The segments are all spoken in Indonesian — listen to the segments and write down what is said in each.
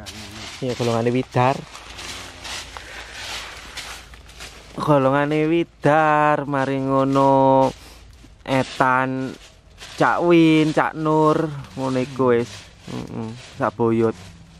Ya golongane Widar. Golongane Widar mari ngono Etan Cak Win, Cak Nur ngono iku wis. Heeh, sak boyot.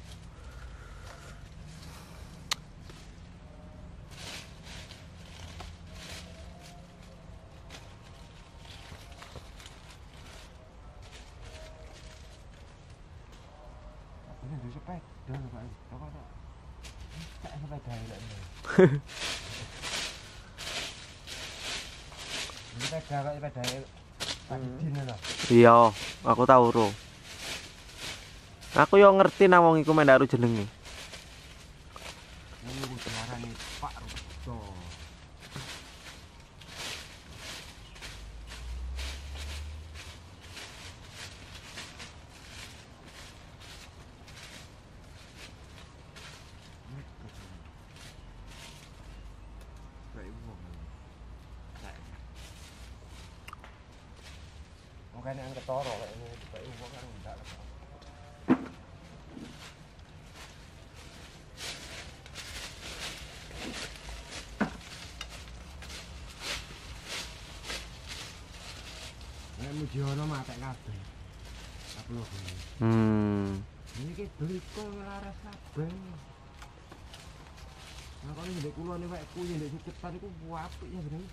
Iya, aku tahu ro. Aku yo ngerti nang wong iku mendak ro jenenge. Pak Rudo. Makanya yang ketoro kayak ini juga uang kan enggak. Nek Mujiono matek kabeh. Apa lho? Ini ki beli kok laras kabeh. Nah kalau ndek kula nek kuwi ndek suketan iku apik ya bener.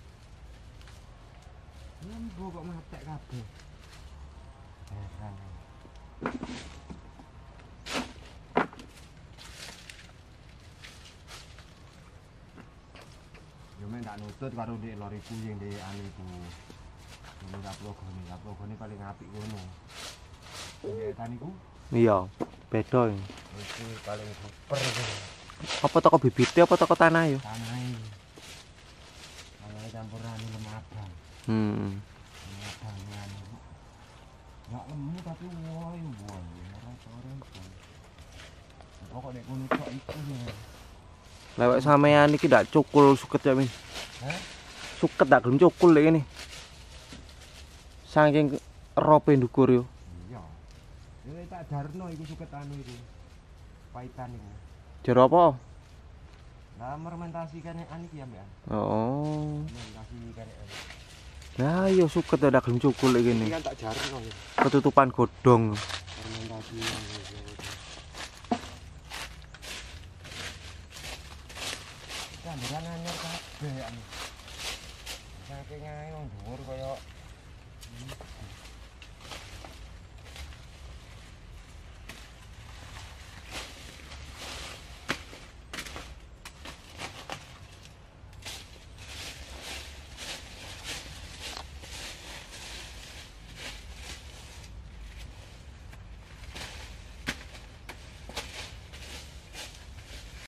Lembo kok matek kabeh. Yo men tak nutut karo ndek lori kuying ndek anu iku. Ini kaplogone paling apik ngono. Ndek tan iku? Iya, beda iki. Iki paling super iki. Apa toko bibite apa toko tanah yo? Tanahe. Tanahe campuran lem abang. Abang anu. Enggak lemu tapi woi ora sore. Pokok nek ngono tok iku ya. Lewek sampean iki ndak cukul suket ya, Min. Hah? Suket ndak gelem cukul lek ngene. Saking rope ndukur yo. Iya. Ya tak darno iku suket anu iku. Paitan iku. Jero apa? Lah fermentasi kanekan iki ya, Mbak. Oh. Fermentasi kanekan. Nah, yo suket ndak gelem cukul lek ngene. Iki kan tak jarno. Ketutupan godhong. Fermentasi. Campuran anyar kabeh anu. Saking ae wong dhuwur kaya